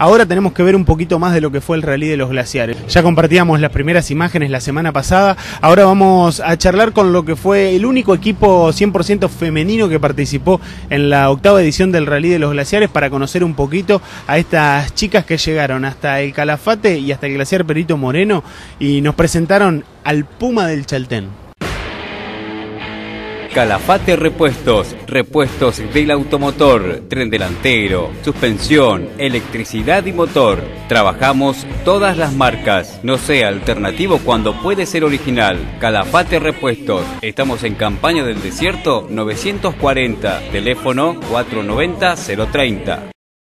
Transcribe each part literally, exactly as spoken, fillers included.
ahora tenemos que ver un poquito más de lo que fue el Rally de los Glaciares. Ya compartíamos las primeras imágenes la semana pasada, ahora vamos a charlar con lo que fue el único equipo cien por ciento femenino que participó en la octava edición del Rally de los Glaciares para conocer un poquito a estas chicas que llegaron hasta el Calafate y hasta el Glaciar Perito Moreno y nos presentaron al Puma del Chaltén. Calafate Repuestos, repuestos del automotor, tren delantero, suspensión, electricidad y motor. Trabajamos todas las marcas, no sea alternativo cuando puede ser original. Calafate Repuestos, estamos en Campaña del Desierto novecientos cuarenta, teléfono cuatro noventa cero treinta.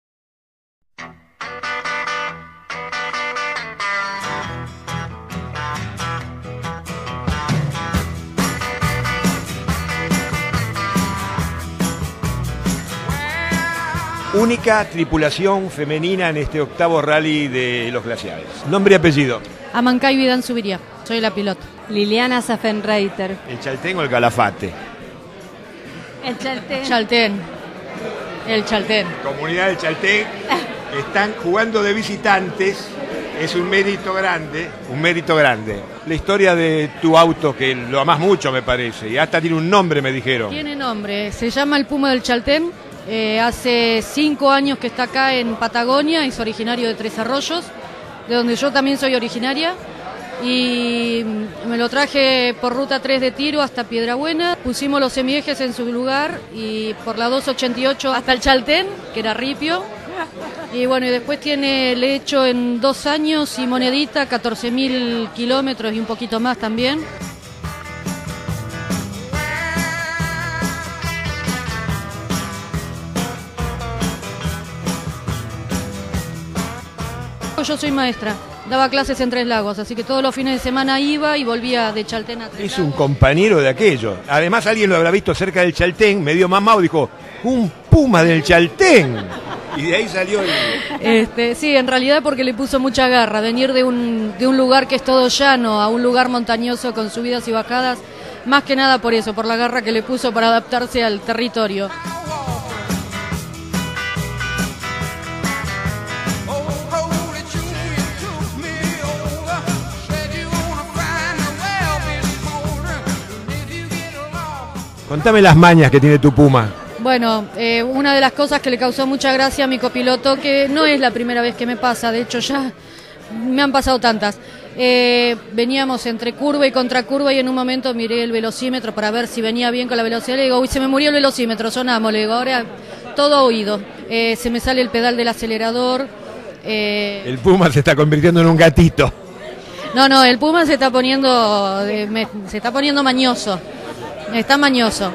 Única tripulación femenina en este octavo rally de los glaciares. Nombre y apellido. Amancay Vidán Subiría, soy la piloto. Liliana Safenreiter. ¿El Chaltén o el Calafate? El Chaltén. Chaltén. El Chaltén. Comunidad del Chaltén. Están jugando de visitantes. Es un mérito grande, un mérito grande. La historia de tu auto, que lo amás mucho me parece, y hasta tiene un nombre, me dijeron. Tiene nombre, se llama el Puma del Chaltén. Eh, hace cinco años que está acá en Patagonia, es originario de Tres Arroyos, de donde yo también soy originaria, y me lo traje por ruta tres de Tiro hasta Piedrabuena, pusimos los semiejes en su lugar y por la dos ochenta y ocho hasta el Chaltén, que era ripio, y bueno, y después tiene, le he hecho en dos años y monedita, catorce mil kilómetros y un poquito más también. Yo soy maestra, daba clases en Tres Lagos, así que todos los fines de semana iba y volvía de Chaltén a Tres Lagos. Es un compañero de aquello. Además alguien lo habrá visto cerca del Chaltén, medio mamado, dijo, un Puma del Chaltén. Y de ahí salió el... Este, sí, en realidad porque le puso mucha garra, venir de un, de un lugar que es todo llano a un lugar montañoso con subidas y bajadas, más que nada por eso, por la garra que le puso para adaptarse al territorio. Contame las mañas que tiene tu Puma. Bueno, eh, una de las cosas que le causó mucha gracia a mi copiloto, que no es la primera vez que me pasa, de hecho ya me han pasado tantas. Eh, veníamos entre curva y contracurva y en un momento miré el velocímetro para ver si venía bien con la velocidad. Le digo, uy, se me murió el velocímetro, sonamos. Le digo, ahora todo oído. Eh, se me sale el pedal del acelerador. Eh... El Puma se está convirtiendo en un gatito. No, no, el Puma se está poniendo, eh, me, se está poniendo mañoso. Está mañoso.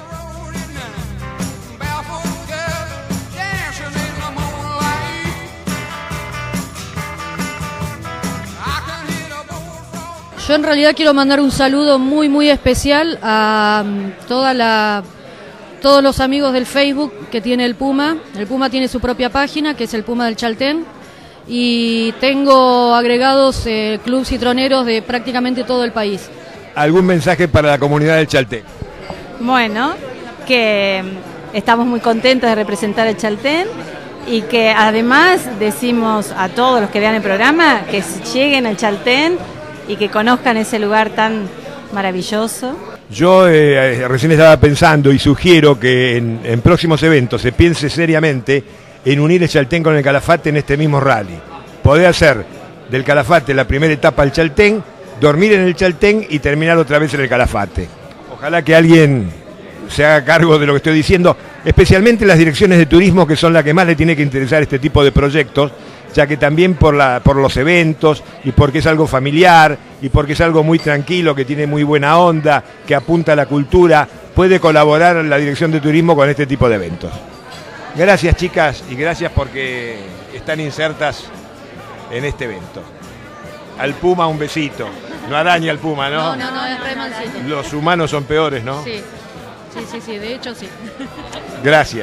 Yo en realidad quiero mandar un saludo muy muy especial a um, toda la todos los amigos del Facebook que tiene el Puma. El Puma tiene su propia página, que es el Puma del Chaltén, y tengo agregados eh, clubes citroneros de prácticamente todo el país. ¿Algún mensaje para la comunidad del Chaltén? Bueno, que estamos muy contentos de representar el Chaltén y que además decimos a todos los que vean el programa que lleguen al Chaltén y que conozcan ese lugar tan maravilloso. Yo eh, recién estaba pensando y sugiero que en, en próximos eventos se piense seriamente en unir el Chaltén con el Calafate en este mismo rally. Poder hacer del Calafate la primera etapa al Chaltén, dormir en el Chaltén y terminar otra vez en el Calafate. Ojalá que alguien se haga cargo de lo que estoy diciendo, especialmente las direcciones de turismo, que son las que más le tiene que interesar este tipo de proyectos, ya que también por, la, por los eventos y porque es algo familiar y porque es algo muy tranquilo, que tiene muy buena onda, que apunta a la cultura, puede colaborar la dirección de turismo con este tipo de eventos. Gracias, chicas, y gracias porque están insertas en este evento. Al Puma un besito. No araña al Puma, ¿no? No, no, no, es re mansito. Los humanos son peores, ¿no? Sí, sí, sí, sí, de hecho sí. Gracias.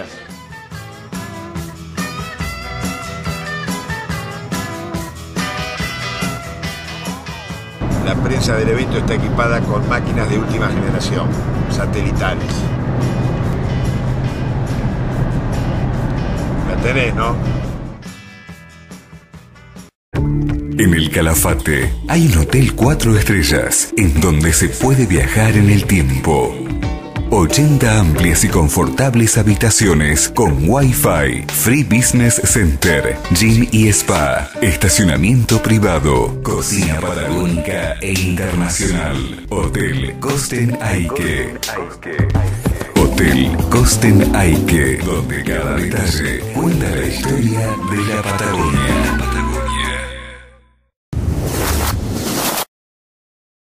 La prensa del evento está equipada con máquinas de última generación, satelitales. La tenés, ¿no? En el Calafate hay un hotel cuatro estrellas en donde se puede viajar en el tiempo. ochenta amplias y confortables habitaciones con Wi-Fi, Free Business Center, Gym y Spa, estacionamiento privado, cocina patagónica e internacional. Hotel Costen Aike. Hotel Costen Aike, donde cada detalle cuenta la historia de la Patagonia.